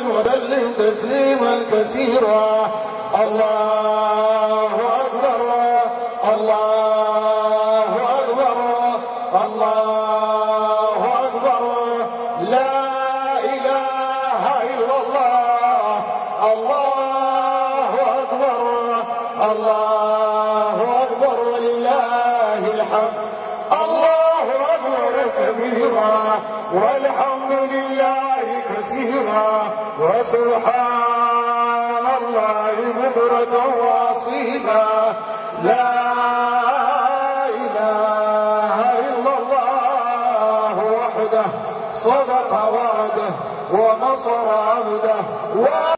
وسلم تسليما كثيرا. الله أكبر الله أكبر الله أكبر لا إله إلا الله. الله أكبر الله أكبر ولله الحمد. الله أكبر كبيرا والحمد لله كثيرا وسبحان الله بكرة وأصيلا. لا إله إلا الله وحده صدق وعده ونصر عبده.